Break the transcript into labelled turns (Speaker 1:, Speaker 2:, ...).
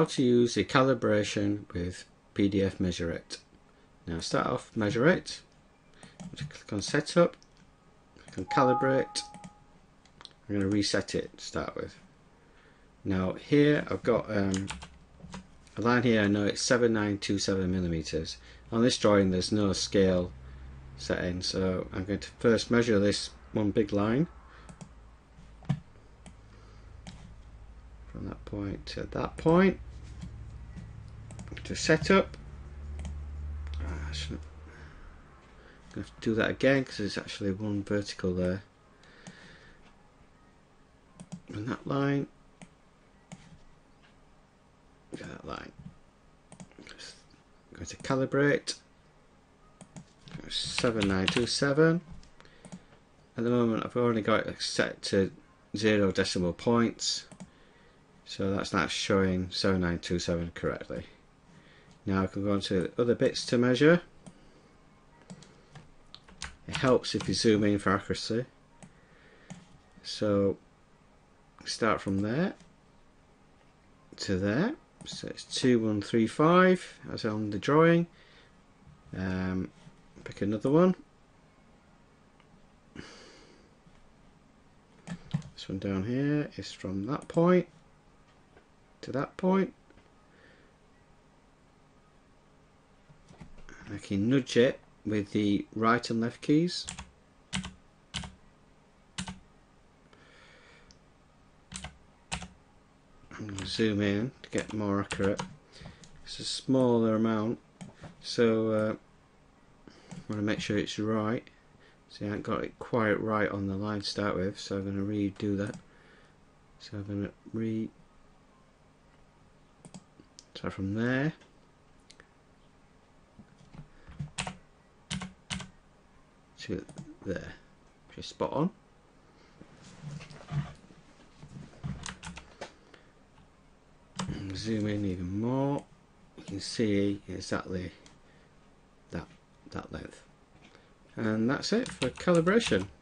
Speaker 1: to use the calibration with PDF Measure It. Now start off Measure It, click on Setup, click on Calibrate. I'm going to reset it to start with. Now here I've got a line here. I know it's 7927 millimeters. On this drawing there's no scale setting, so I'm going to first measure this one big line from that point to that point. To set up, I'm going to have to do that again because there's actually one vertical there. And that line, that line. I'm going to calibrate. 7927. At the moment I've only got it set to 0 decimal points, so that's not showing 7927 correctly. Now I can go on to other bits to measure. It helps if you zoom in for accuracy. So start from there to there. So it's 2135 as on the drawing. Pick another one. This one down here is from that point to that point. I can nudge it with the right and left keys. I'm going to zoom in to get more accurate. It's a smaller amount, so I want to make sure it's right. See, I haven't got it quite right on the line to start with, so I'm going to redo that. So I'm going to start from there to there. Just spot on. And zoom in even more. You can see exactly that length. And that's it for calibration.